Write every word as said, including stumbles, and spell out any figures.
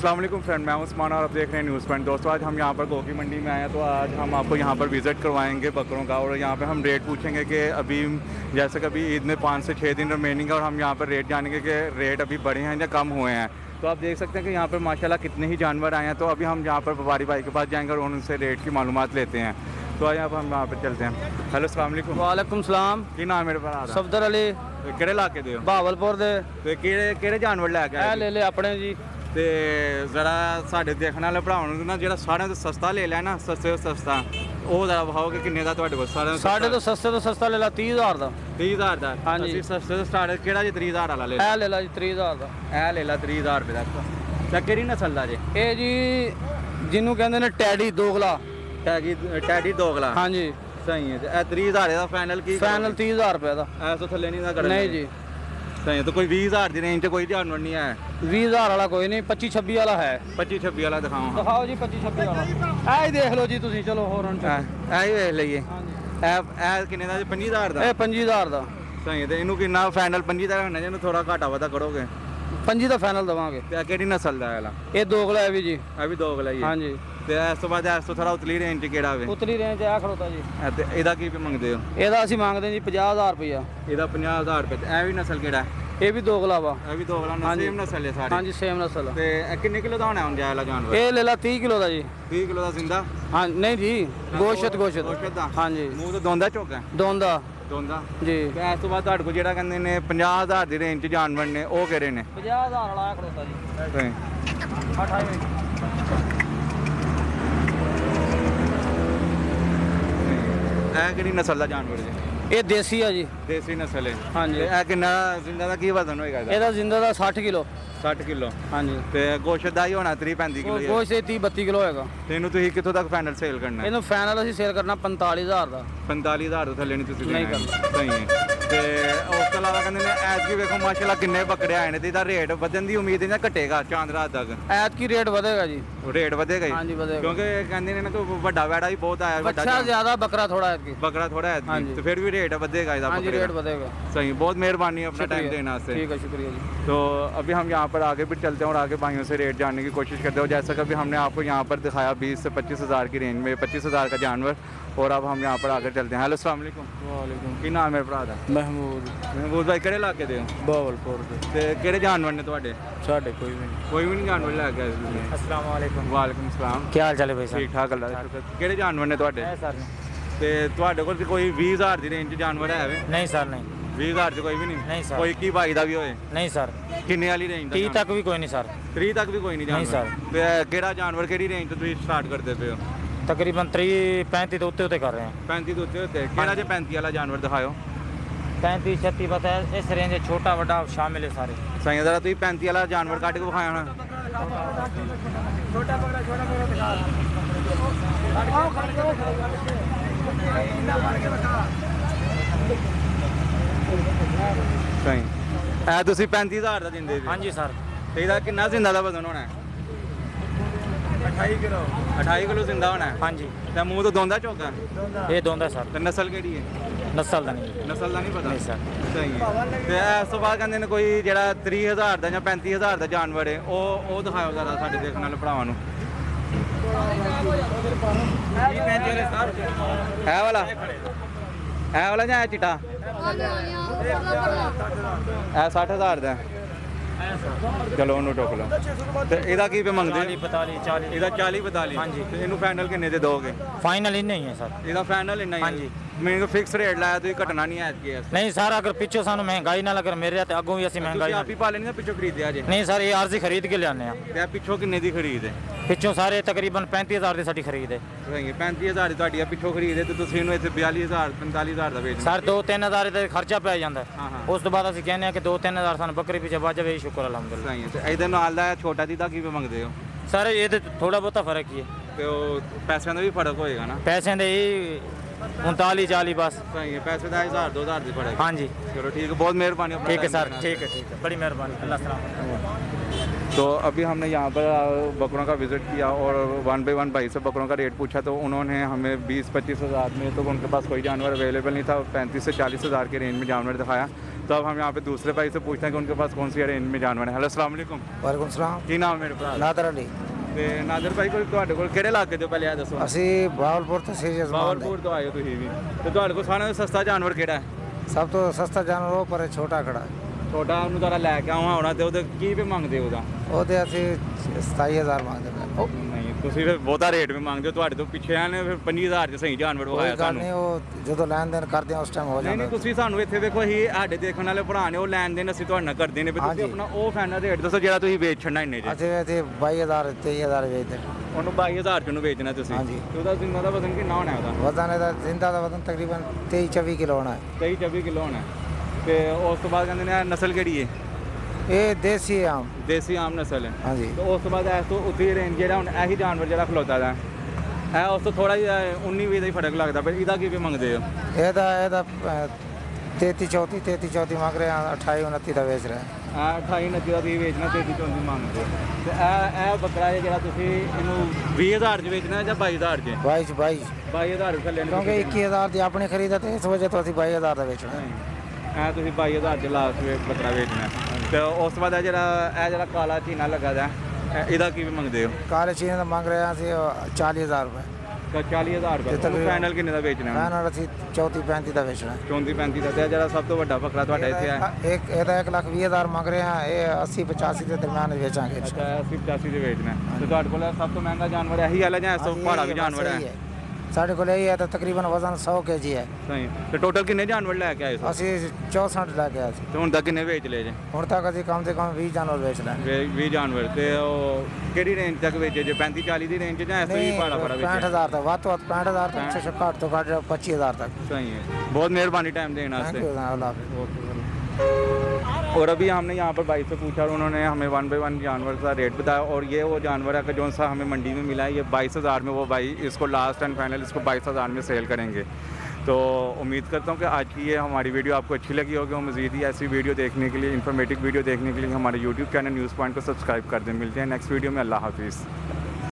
अस्सलाम वालेकुम फ्रेंड, मैं उस्मान और आप देख रहे हैं न्यूज़ पॉइंट। दोस्तों आज हम यहाँ पर गोकी मंडी में आए हैं, तो आज हम आपको यहाँ पर विज़िट करवाएंगे बकरों का, और यहाँ पर हम रेट पूछेंगे कि अभी जैसे कि अभी ईद में पाँच से छः दिन रिमेनिंग है, और हम यहाँ पर रेट जानेंगे कि रेट अभी बढ़े हैं या कम हुए हैं। तो आप देख सकते हैं कि यहाँ पर माशाल्लाह कितने ही जानवर आए हैं। तो अभी हम यहाँ पर व्यापारी भाई के पास जाएँगे और उनसे रेट की मालूमात लेते हैं। तो आज अब हम यहाँ पर चलते हैं। हेलो अस्सलाम वालेकुम। वालेकुम सलाम। की नाम मेरे पास सफदर अली किहड़े इलाके दे हो? बहावलपुर दे। ते किहड़े किहड़े जानवर लैके ए आए ले ले अपने जी। ते जरा साढ़े देखने वाले भरावां नूं ना जेह्ड़ा साढ़े तो सस्ता ले लिया ना, सस्ते तो सस्ता ਉਹ ਜ਼ਰਾ ਵਿਖਾਓ ਕਿ ਕਿੰਨੇ ਦਾ ਤੁਹਾਡੇ ਕੋਲ? ਸਾਰਿਆਂ ਸਾਡੇ ਤੋਂ ਸਸਤੇ ਤੋਂ ਸਸਤਾ ਲੈ ਲਾ तीह हज़ार ਦਾ। तीह हज़ार ਦਾ? ਹਾਂਜੀ। ਅਸੀਂ ਸਸਤੇ ਤੋਂ ਸਟਾਰਟ ਕਿਹੜਾ ਜੀ तीह हज़ार ਵਾਲਾ ਲੈ ਇਹ ਲੈ ਲਾ ਜੀ तीह हज़ार ਦਾ। ਇਹ ਲੈ ਲਾ तीह हज़ार ਰੁਪਏ ਦਾ। ਤਾਂ ਕਿਹੜੀ ਨਸਲ ਦਾ ਜੀ? ਇਹ ਜੀ ਜਿਹਨੂੰ ਕਹਿੰਦੇ ਨੇ ਟੈਡੀ ਦੋਗਲਾ। ਟੈਗੀ ਟੈਡੀ ਦੋਗਲਾ? ਹਾਂਜੀ ਸਹੀ ਹੈ। ਤੇ ਇਹ तीह हज़ार ਦਾ ਫਾਈਨਲ ਕੀ? ਫਾਈਨਲ तीह हज़ार ਰੁਪਏ ਦਾ। ਐਸ ਤੋਂ ਥੱਲੇ ਨਹੀਂ ਦਾ ਕਰਨ? ਨਹੀਂ ਜੀ। ਸਹੀ ਹੈ। ਤਾਂ ਕੋਈ बीस हज़ार ਦੀ ਰੇਂਜ 'ਚ ਕੋਈ ਜਾਨਵਰ ਨਹੀਂ ਹੈ? बीस हज़ार ਵਾਲਾ ਕੋਈ ਨਹੀਂ, पच्चीस छब्बीस ਵਾਲਾ ਹੈ। पच्चीस छब्बीस ਵਾਲਾ ਦਿਖਾਓ। ਦਿਖਾਓ ਜੀ पच्चीस छब्बीस ਵਾਲਾ। ਇਹ ਹੀ ਦੇਖ ਲਓ ਜੀ ਤੁਸੀਂ। ਚਲੋ ਹੋਰ ਹੁਣ ਇਹ ਇਹ ਹੀ ਵੇਖ ਲਈਏ। ਹਾਂਜੀ ਇਹ ਇਹ ਕਿੰਨੇ ਦਾ ਜੀ? पच्चीस हज़ार ਦਾ? ਇਹ पच्चीस हज़ार ਦਾ। ਸਹੀ ਹੈ। ਤੇ ਇਹਨੂੰ ਕਿੰਨਾ ਫਾਈਨਲ पच्चीस ਦਾ ਹੋਣਾ ਜੀ? ਇਹਨੂੰ ਥੋੜਾ ਘਾਟਾ ਵਾਧਾ ਕਰੋਗੇ? पच्चीस ਦਾ ਫਾਈਨਲ ਦਵਾਂਗੇ। ਤੇ ਇਹ ਕਿਹੜੀ ਨਸਲ ਦਾ ਹੈ ਵਾਲਾ? ਇਹ ਦੋਗਲਾ ਹੈ ਵੀ ਜੀ। ਇਹ ਵੀ ਦੋਗਲਾ ਹੀ ਹੈ? ਹਾਂਜੀ। ਤੇ ਇਸ ਤੋਂ ਬਾਅਦ ਇਸ ਤੋਂ ਥੋੜਾ ਉਤਲੀ ਰੇਂਜ 'ਚ ਕਿਹੜਾ ਵੇ? ਉਤਲੀ ਰੇਂਜ ਆ ਖੜੋਤਾ ਜੀ। ਇਹ ਤੇ ਇਹਦਾ ਕੀ ਮੰਗਦੇ ਹੋ? ਇਹਦਾ ਅਸੀਂ ਮੰਗਦੇ ਜੀ पचास हज़ार ਰੁਪਇਆ। ਇਹਦਾ ਪੰਜਾਹ ਹਜ਼ਾਰ ਰੁਪਏ। ਤੇ ਇਹ ਵੀ ਨਸਲ ਕਿਹੜਾ? ਇਹ ਵੀ ਦੋਗਲਾ ਵਾ। ਇਹ ਵੀ ਦੋਗਲਾ ਨਸਲ? ਹਾਂਜੀ। ਸੇਮ ਨਸਲ ਹੈ ਸਾਰੇ? ਹਾਂਜੀ ਸੇਮ ਨਸਲ। ਤੇ ਇਹ ਕਿੰਨੇ ਕਿਲੋ ਦਾ ਹੋਣਾ ਹੁਣ ਜਾਇਲਾ ਜਾਨਵਰ? ਇਹ ਲੈ ਲਾ तीस किलो ਦਾ ਜੀ। तीस ਕਿਲੋ ਦਾ ਜ਼ਿੰਦਾ? ਹਾਂ ਨਹੀਂ ਜੀ, ਗੋਸ਼ਤ ਗੋਸ਼ਤ ਗੋਸ਼ਤ ਦਾ? ਹਾਂਜੀ। ਮੂੰਹ ਤੋਂ ਦੋਂਦਾ ਚੋਕਾ? ਦੋਂਦਾ ਦੋਂਦਾ ਜੀ। ਤੇ ਇਸ ਤੋਂ ਬਾਅਦ ਤੁਹਾਡੇ ਕੋਲ ਜਿਹੜਾ ਕਹਿੰਦੇ ਨੇ ਪੰਜਾਹ ਹਜ਼ਾਰ ਦੀ ਰੇਂਜ 'ਚ ਜਾਨਵਰ ਨੇ, ਉਹ ਕਿਹੜੇ ਨੇ? पचास हज़ार ਵਾਲਾ ਖੜੋਤਾ ਜੀ। ਤੇ ਇਹ ਕਿਹੜੀ ਨਸਲ ਦਾ ਜਾਨਵਰ ਜੀ? ਇਹ ਦੇਸੀ ਆ ਜੀ। ਦੇਸੀ ਨਸਲ ਹੈ? ਹਾਂਜੀ। ਤੇ ਇਹ ਕਿੰਨਾ ਜ਼ਿੰਦਾ ਦਾ ਕੀ ਵਜ਼ਨ ਹੋਏਗਾ ਇਹਦਾ? ਇਹਦਾ ਜ਼ਿੰਦਾ ਦਾ साठ किलो। ਸੱਠ ਕਿਲੋ? ਹਾਂਜੀ। ਤੇ ਗੋਸ਼ਤ ਦਾ ਹੀ ਹੋਣਾ तीस पैंतीस ਕਿਲੋ? ਗੋਸ਼ਤ ਇਹ तीस बत्तीस किलो ਹੋਏਗਾ। ਤੇ ਇਹਨੂੰ ਤੁਸੀਂ ਕਿੱਥੋਂ ਤੱਕ ਫਾਈਨਲ ਸੇਲ ਕਰਨਾ? ਇਹਨੂੰ ਫਾਈਨਲ ਅਸੀਂ ਸੇਲ ਕਰਨਾ पैंतालीस हज़ार ਦਾ। पैंतालीस हज़ार ਤੋਂ ਥੱਲੇ ਨਹੀਂ ਤੁਸੀਂ ਨਹੀਂ ਦੇਣਾ? ਕਰਨਾ। ਸਹੀ ਹੈ। ਤੇ ਉਸ ਤੋਂ ਇਲਾਵਾ ਕਹਿੰਦੇ ਨੇ ਐਤਕੀ ਵੇਖੋ ਮਾਸ਼ਾਅੱਲਾ ਕਿੰਨੇ ਬੱਕਰੇ ਆਏ ਨੇ, ਤੇ ਇਹਦਾ ਰੇਟ ਵਧਣ ਦੀ ਉਮੀਦ ਹੈ ਜਾਂ ਘਟੇਗਾ ਚਾਂਦ ਰਾਤ ਤੱਕ? ਐਤ ਕੀ ਰੇਟ ਵਧੇਗਾ ਜੀ। ਰੇਟ ਵਧੇਗਾ ਹੀ? ਹਾਂਜੀ ਵਧੇਗਾ। ਕਿਉਂਕਿ ਕਹਿੰਦੇ ਨੇ ਨਾ ਕਿ ਵੱਡਾ ਵੈੜਾ ਵੀ ਬਹੁਤ ਆਇਆ, ਬੱਚਾ ਜ਼ਿਆਦਾ ਬੱਕਰਾ ਥੋੜਾ ਐਤ ਕੀ। ਬੱਕਰਾ ਥੋੜਾ ਹੈ ਹਾਂਜੀ। ਤੇ ਫਿਰ ਵੀ ਰੇਟ ਵਧੇਗਾ ਇਹਦਾ ਹਾਂਜੀ ਬੱਕਰੇ रेट का। बढ़ेगा। सही, बहुत मेहरबानी अपना टाइम शुक्रिया। देने वास्ते। ठीक है, शुक्रिया जी। तो अभी हम यहाँ पर आगे भी चलते हैं और आगे भाइयों से रेट जानने की कोशिश करते हैं। और जैसा कि अभी हमने आपको यहाँ पर दिखाया बीस से पच्चीस हज़ार की रेंज में, पच्चीस हज़ार का जानवर। और अब हम यहाँ पर आगे चलते हैं। हेलो अस्सलाम वालेकुम। वालेकुम। की नाम है भरा दा? महमूद। महमूद भाई किहड़े इलाके दे हो? बहावलपुर ਦੇ। ते किहड़े जानवर ने तुहाडे? ਸਾਡੇ ਕੋਈ ਵੀ ਨਹੀਂ। कोई भी नहीं जानवर लैके आए तुसीं? अस्सलाम वालेकुम। वालेकुम सलाम। ਕੀ ਹਾਲ ਚਾਲ ਹੈ ਭਾਈ ਸਾਹਿਬ? ठीक ठाक अल्लाह दा शुक्र। किहड़े जानवर ने तुहाडे? ਹੈ ਸਰ। ਤੇ ਤੁਹਾਡੇ ਕੋਲ ਕੋਈ बीस हज़ार ਦੀ ਰੇਂਜ 'ਚ ਜਾਨਵਰ ਹੈ ਵੇ? ਨਹੀਂ ਸਰ ਨਹੀਂ। बीस हज़ार 'ਚ ਕੋਈ ਵੀ ਨਹੀਂ? ਨਹੀਂ ਸਰ। ਕੋਈ ਇੱਕੀ ਬਾਈ ਦਾ ਵੀ ਹੋਏ? ਨਹੀਂ ਸਰ। ਕਿੰਨੇ ਵਾਲੀ ਰੇਂਜ ਦਾ? तीस तक भी कोई नहीं सर। तीस ਤੱਕ ਵੀ ਕੋਈ ਨਹੀਂ ਨਹੀਂ ਜਾਨਵਰ? ਸਰ। ਤੇ ਕਿਹੜਾ ਜਾਨਵਰ ਕਿਹੜੀ ਰੇਂਜ ਤੋਂ ਤੁਸੀਂ ਸਟਾਰਟ ਕਰਦੇ ਪਏ ਹੋ? तकरीबन तीस पैंतीस तो उत्ते उत्ते कर रहे हैं। पैंतीस ਦੇ ਉੱਤੇ ਉੱਤੇ ਕਿਹੜਾ ਜੇ पैंतीस ਵਾਲਾ ਜਾਨਵਰ ਦਿਖਾਓ? पैंतीस छत्तीस बस है, इस रेंज छोटा बड़ा शामिल है सारे। ਸਹੀ ਜਰਾ ਤੁਸੀਂ पैंतीस ਵਾਲਾ ਜਾਨਵਰ ਕੱਢ ਕੇ ਵਿਖਾਇਆ ਹੋਣਾ। छोटा बड़ा छोटा बड़ा दिखा। ਸਹੀ ਇਹ ਤੁਸੀਂ पैंतीस ਹਜ਼ਾਰ ਦਾ ਦਿੰਦੇ ਜੀ? हाँ जी सर। ਤੇ ਇਹਦਾ ਕਿੰਨਾ ਜ਼ਿੰਦਾ ਦਾ ਵਜ਼ਨ ਹੋਣਾ ਹੈ? अठाई किलो। अट्ठाईस ਕਿਲੋ ਜ਼ਿੰਦਾ ਹੋਣਾ ਹੈ? हाँ जी। ਤੇ ਮੂੰਹ ਤੋਂ ਦੋਂਦਾ ਚੋਕਾ? ये दोंदा सर। ਤੇ ਨਸਲ ਕਿਹੜੀ ਹੈ? नस्ल का नहीं। ਨਸਲ ਦਾ ਨਹੀਂ ਪਤਾ? नहीं सर। ਸਹੀ ਹੈ। ਤੇ ਇਸ ਤੋਂ ਬਾਅਦ ਕਹਿੰਦੇ ਨੇ ਕੋਈ ਜਿਹੜਾ तीस ਹਜ਼ਾਰ ਦਾ ਜਾਂ पैंतीस ਹਜ਼ਾਰ ਦਾ ਜਾਨਵਰ ਹੈ, ਉਹ ਉਹ ਦਿਖਾਓ ਜ਼ਰਾ ਸਾਡੇ ਦੇਖਣ ਵਾਲੇ ਭਰਾਵਾਂ ਨੂੰ। ਹੈ ਵਾਲਾ? ਹੈ ਵਾਲਾ ਜਾਂ ਇਹ ਚਿੱਟਾ? ਇਹ साठ ਹਜ਼ਾਰ ਦਾ ਹੈ। ਚਲੋ ਉਹਨੂੰ ਟੋਕ ਲਓ। ਤੇ ਇਹਦਾ ਕੀ ਪੇ ਮੰਗਦੇ चालीस ਹੋ? पैंतालीस चालीस। ਇਹਦਾ ਚਾਲੀ ਬਤਾਲੀ? ਹਾਂਜੀ। ਤੇ ਇਹਨੂੰ ਫਾਈਨਲ ਕਿੰਨੇ ਦੇ ਦੋਗੇ? फाइनल ही नहीं है सर। ਇਹਦਾ ਫਾਈਨਲ ਇੰਨਾ ਹੀ? ਹਾਂਜੀ। ਮੈਨੂੰ ਫਿਕਸ ਰੇਟ ਲਾਇਆ ਤੁਸੀਂ, ਘਟਣਾ ਨਹੀਂ ਐਤ ਕੀ? नहीं सर, अगर पिछो सानू महंगाई ना लगे मेरे ते अगों भी असि ਤੁਸੀਂ महंगाई ਆਪ ਹੀ ਪਾਲੇ ਨਹੀਂ ਪਿੱਛੋਂ ਖਰੀਦਿਆ ਜੇ? नहीं सर, ये आरजी खरीद के लियाने हैं। ਤੇ ਇਹ ਪਿੱਛੋਂ ਕਿੰਨੇ ਦੀ ਖਰੀਦ ਹੈ? पिछों सारे तकरीबन पैंतीस हज़ार की साड़ी खरीद है। ਸਹੀ ਹੈ। पैंतीस ਹਜ਼ਾਰ ਦੀ ਤੁਹਾਡੀ ਆ ਪਿੱਛੋਂ ਖਰੀਦ ਹੈ, ਤੇ ਤੁਸੀਂ ਇਹਨੂੰ ਇੱਥੇ बयालीस हज़ार पैंतालीस हज़ार ਦਾ ਵੇਚਣਾ? सर दो तीन हज़ार का खर्चा पै जाता हाँ, हाँ। है। उस तो बाद असि कहने कि दो तीन हज़ार सानू बकरी पीछे बच जाए, शुक्र अलहमदुलिल्लाह। ਸਹੀ ਹੈ। ਤੇ ਇਹਦੇ ਨਾਲ ਦਾ ਛੋਟਾ ਦੀ ਦਾ ਕੀ ਮੰਗਦੇ ਹੋ? सर ये तो थोड़ा बहुत फर्क ही है। ਤੇ ਉਹ ਪੈਸਿਆਂ ਦਾ ਵੀ ਫਰਕ ਹੋਏਗਾ ਨਾ? पैसे दे उनतालीस चालीस बस। सही है। पैसे का हज़ार दो हज़ार दी पड़ेगा? हाँ जी। चलो ठीक है, बहुत मेहरबानी। ठीक है सर, ठीक है ठीक है, बड़ी मेहरबानी, अल्लाह सलाम। तो अभी हमने यहाँ पर बकरों का विज़िट किया और वन बाई वन भाई से बकरों का रेट पूछा, तो उन्होंने हमें बीस पच्चीस हज़ार में, तो उनके पास कोई जानवर अवेलेबल नहीं था। पैंतीस से चालीस हज़ार के रेंज में जानवर दिखाया। तो अब हम यहाँ पे दूसरे भाई से पूछते हैं कि उनके पास कौन सी रेंज में जानवर है। हेलो अस्सलाम वालेकुम, ਵਾਲੇਕੁਮ ਸਲਾਮ। ਕੀ ਨਾਮ ਮੇਰੇ ਭਰਾ ਦਾ? ਨਾਦਰ ਅਲੀ। ਤੇ ਨਾਦਰ ਭਾਈ ਕੋਲ ਤੁਹਾਡੇ ਕੋਲ ਕਿਹੜੇ ਇਲਾਕੇ ਤੋਂ ਪਹਿਲੇ ਆ ਦੱਸੋ। ਅਸੀਂ ਬਾਵਲਪੁਰ ਤਹਿਸੀਲ ਜਜ਼ਮਾਨ ਦੇ। ਬਾਵਲਪੁਰ ਤੋਂ ਆਏ ਹੋ ਤੁਸੀਂ ਵੀ, ਤੇ ਤੁਹਾਡੇ ਕੋਲ ਸਾਰਿਆਂ ਤੋਂ ਸਸਤਾ ਜਾਨਵਰ ਕਿਹੜਾ ਹੈ? ਸਭ ਤੋਂ ਸਸਤਾ ਜਾਨਵਰ ਉਹ ਪਰ ਛੋਟਾ ਖੜਾ ਹੈ। ਛੋਟਾ ਉਹਨੂੰ ਤੁਹਾਡਾ ਲੈ ਕੇ ਆਉਣਾ ਹੋਣਾ, ਤੇ ਉਹਦੇ ਕੀ ਵੀ ਮੰਗਦੇ ਹੋ ਉਹਦਾ? ਉਹਦੇ ਅਸੀਂ ਸਤਾਈ ਹਜ਼ਾਰ ਮੰਗਦੇ ਪਏ। ਉਹ ਨਹੀਂ, ਤੁਸੀਂ ਫਿਰ ਬਹੁਤਾ ਰੇਟ ਵੀ ਮੰਗਦੇ ਹੋ। ਤੁਹਾਡੇ ਤੋਂ ਪਿੱਛੇ ਆਨੇ ਫਿਰ ਪੰਜੀ ਹਜ਼ਾਰ ਚ ਸਹੀ ਜਾਨਵਰ ਕੋਈ ਵਿਖਾਇਆ ਗੱਲ ਤੁਹਾਨੂੰ। ਨਹੀਂ, ਉਹ ਜਦੋਂ ਲੈਣ ਦੇਣ ਕਰਦੇ ਆ ਉਸ ਟਾਈਮ ਹੋ ਨਹੀਂ ਨਹੀਂ, ਜਾਂਦਾ। ਤੁਸੀਂ ਸਾਨੂੰ ਇੱਥੇ ਵੇਖੋ, ਅਸੀਂ ਸਾਡੇ ਦੇਖਣ ਵਾਲੇ ਭਰਾ ਨੇ, ਉਹ ਲੈਣ ਦੇਣ ਅਸੀਂ ਤੁਹਾਡੇ ਨਾਲ ਕਰਦੇ ਨੇ, ਵੀ ਤੁਸੀਂ ਹਾਂਜੀ। ਆਪਣਾ ਉਹ ਫਾਈਨਲ ਰੇਟ ਦੱਸੋ ਜਿਹੜਾ ਤੁਸੀਂ ਵੇਚ ਛੱਡਣਾ ਇੰਨੇ ਚ। ਅਸੀਂ ਇੱਥੇ ਬਾਈ ਹਜ਼ਾਰ ਤੇਈ ਹਜ਼ਾਰ ਵੇਚਦੇ। ਉਹਨੂੰ ਬਾਈ ਹਜ਼ਾਰ ਚ ਉਹਨੂੰ ਵੇਚਣਾ ਤੁਸੀਂ। ਹਾਂਜੀ। ਤੇ ਉਹਦਾ ਜ਼ਿੰਦਾ ਦਾ ਵਜ਼ਨ ਕਿੰਨਾ ਹੋਣਾ ਉਹਦਾ? ਵਜ਼ਨ ਇਹਦਾ ਜ਼ਿੰਦਾ ਦਾ ਵਜ਼ਨ ਤਕਰੀਬਨ ਤੇਈ ਚੌਵੀ ਕਿਲੋ ਹੋਣਾ ਹੈ। ਤੇਈ ਚੌਵੀ ਕਿਲੋ ਹੋਣਾ। ਤੇ ਉਸ ਤੋਂ ਬਾਅਦ ਕਹਿੰਦੇ ਨੇ ਇਹ ਨਸਲ ਕਿਹੜੀ ਹੈ? ਇਹ ਦੇਸੀ ਹੈ ਆਮ। ਦੇਸੀ ਆਮ ਨਸਲ ਹੈ। ਹਾਂਜੀ। ਤੇ ਉਸ ਤੋਂ ਬਾਅਦ ਇਸ ਤੋਂ ਉੱਤੇ ਰੇਂਜ ਜਿਹੜਾ ਹੁਣ ਇਹੀ ਜਾਨਵਰ ਜਿਹੜਾ ਖਲੋਤਾ ਦਾ ਹੈ, ਉਸ ਤੋਂ ਥੋੜਾ ਜਿਹਾ ਉੱਨੀ ਵੀਹ ਦਾ ਹੀ ਫਰਕ ਲੱਗਦਾ, ਪਰ ਇਹਦਾ ਕੀ ਵੀ ਮੰਗਦੇ ਹੋ? ਇਹਦਾ ਇਹਦਾ ਤੇਤੀ ਚੌਂਤੀ ਤੇਤੀ ਚੌਂਤੀ ਮੰਗ ਰਹੇ ਆ, ਅਠਾਈ ਉਨੱਤੀ ਦਾ ਵੇਚ ਰਹੇ ਆ। ਇਹ ਅਠਾਈ ਉਨੱਤੀ ਦਾ ਤੁਸੀਂ ਵੇਚਣਾ, ਤੇਤੀ ਚੌਂਤੀ ਮੰਗਦੇ ਹੋ। ਤੇ ਇਹ ਇਹ ਬੱਕਰਾ ਹੈ ਜਿਹੜਾ ਤੁਸੀਂ ਇਹਨੂੰ ਵੀਹ ਹਜ਼ਾਰ ਚ ਵੇਚਣਾ ਜਾਂ ਬਾਈ ਹਜ਼ਾਰ ਚ? ਬਾਈ ਚ ਬਾਈ ਬਾਈ ਹਜ਼ਾਰ ਥੱਲੇ ਨਹੀਂ ਕਿਉਂਕਿ ਇੱਕੀ ਹਜ਼ਾਰ ਦੀ ਆਪਣੀ ਖਰੀਦ ਹੈ ਤੇ ਇਸ ਵਜ੍ਹਾ ਤੋਂ ਅਸੀਂ ਬਾਈ ਹਜ਼ਾਰ ਦਾ ਵੇਚਣਾ ਹੈ। ਇਹ ਤੁਸੀਂ ਬਾਈ ਹਜ਼ਾਰ ਚ ਲਾਸਟ ਬੱਕਰਾ ਵੇਚਣਾ। ਤੇ ਉਸ ਤੋਂ ਬਾਅਦ ਇਹ ਜਿਹੜਾ ਇਹ ਜਿਹੜਾ ਕਾਲਾ ਚੀਨਾ ਲੱਗਾ ਦਾ ਇਹ- ਇਹਦਾ ਕੀ ਵੀ ਮੰਗਦੇ ਹੋ? ਕਾਲੇ ਚੀਨੇ ਦਾ ਮੰਗ ਰਹੇ ਹਾਂ ਅਸੀਂ ਚਾਲੀ ਹਜ਼ਾਰ ਰੁਪਏ। ਚਾਲੀ ਹਜ਼ਾਰ ਰੁਪਏ। ਤੇ ਤਕਰੀਬਨ- ਫਾਈਨਲ ਕਿੰਨੇ ਦਾ ਵੇਚਣਾ? ਫਾਈਨਲ ਅਸੀਂ ਚੌਂਤੀ ਪੈਂਤੀ ਦਾ ਵੇਚਣਾ ਹੈ। ਚੌਂਤੀ ਪੈਂਤੀ ਦਾ। ਤੇ ਇਹ ਜਿਹੜਾ ਸਭ ਤੋਂ ਵੱਡਾ ਬੱਕਰਾ ਤੁਹਾਡਾ ਇੱਥੇ ਹੈ, ਇਹਦਾ ਇੱਕ ਇਹਦਾ ਇੱਕ ਲੱਖ ਵੀਹ ਹਜ਼ਾਰ ਮੰਗ ਰਹੇ ਹਾਂ, ਇਹ ਅੱਸੀ ਪਚਾਸੀ ਦੇ ਦਰਮਿਆਨ ਵੇਚਾਂਗੇ। ਅੱਛਾ, ਅੱਸੀ ਪਚਾਸੀ ਦੇ ਵੇਚਣਾ। ਤੇ ਤੁਹਾਡੇ ਕੋਲ ਸਭ ਤੋਂ ਮਹਿੰਗਾ ਜਾਨਵਰ ਇਹੀ ਵਾਲਾ ਜਾਂ ਇਸ ਤੋਂ ਭਾੜਾ ਵੀ ਜਾਨਵਰ ਹੈ? ਸਾਡੇ ਕੋਲ ਇਹ ਹੈ ਤਾਂ ਤਕਰੀਬਨ ਵਜ਼ਨ ਸੌ ਕੇ ਜੀ ਹੈ। ਸਹੀ। ਤੇ ਟੋਟਲ ਕਿੰਨੇ ਜਾਨਵਰ ਲੈ ਕੇ ਆਏ ਸੋ? ਅਸੀਂ ਚੌਂਸਠ ਲੈ ਕੇ ਆਏ ਸੀ। ਤੇ ਹੁਣ ਤੱਕ ਕਿੰਨੇ ਵੇਚ ਲਏ ਜੇ? ਹੁਣ ਤੱਕ ਅਸੀਂ ਕਮ ਸੇ ਕਮ ਵੀਹ ਜਾਨਵਰ ਵੇਚ ਲਏ। ਵੀਹ ਜਾਨਵਰ। ਤੇ ਉਹ ਕਿਹੜੀ ਰੇਂਜ ਤੱਕ ਵੇਚੇ ਜੇ? ਪੈਂਤੀ ਚਾਲੀ ਦੀ ਰੇਂਜ ਜਾਂ ਇਸ ਤੋਂ ਹੀ ਨਹੀਂ, ਭਾੜਾ ਭਾੜਾ ਪੈਂਹਠ ਵੇਚੇ? ਹਜ਼ਾਰ ਤੱਕ ਵੱਧ ਤੋਂ ਵੱਧ ਪੈਂਹਠ ਹਜ਼ਾਰ ਤੱਕ, ਛੇ ਘੱਟ ਤੋਂ ਘੱਟ ਪੱਚੀ ਹਜ਼ਾਰ ਤੱਕ। सही है, बहुत मेहरबानी टाइम देने थैंक वास्ते। यू अल्लाह हाफिज़। और अभी हमने यहाँ पर भाई से पूछा और उन्होंने हमें वन बाई वन जानवर का रेट बताया, और ये वो जानवर है कि जो सा हमें मंडी में मिला है, ये बाईस हज़ार में वो भाई इसको लास्ट एंड फाइनल इसको बाईस हज़ार में सेल करेंगे। तो उम्मीद करता हूँ कि आज की ये हमारी वीडियो आपको अच्छी लगी होगी, और मज़ीद ही ऐसी वीडियो देखने के लिए, इन्फॉर्मेटिव वीडियो देखने के लिए हमारे यूट्यूब चैनल न्यूज़ पॉइंट को सब्सक्राइब कर दें। मिलते हैं नेक्स्ट वीडियो में। अल्लाह हाफिज़।